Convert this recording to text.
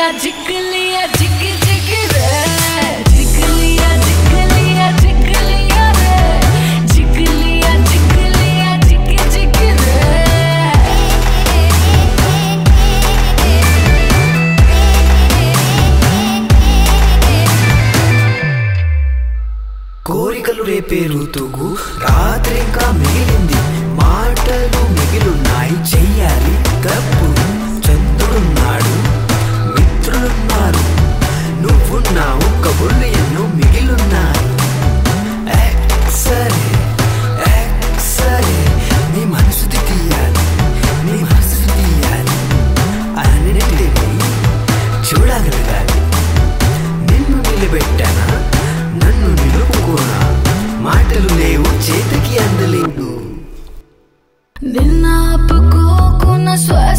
जिगलिया zig zig रे जिगलिया जिगलिया जिगलिया रे जिगलिया जिगलिया zig zig रे కోరికలు రేపే ఋతువు రాత్రి ఇంకా మిగిలింది మాటలు మిగిలున్నాయి చెయ్యాలి తప్పు చంద్రుడున్నాడు మిత్రులున్నారు నువ్వున్నావు కబుర్లు ఎన్నో మిగిలున్నాయి సరే సరే నీ మనసుది తీయాలి నీ మనసుది తీయాలి అన్నిటిని చూడగలగాలి నిన్ను నిలబెట్టానా నన్ను నిలుపుకోనా మాటలు లేవు చేతికి అందలేదు నిన్న ఆపుకోకున్న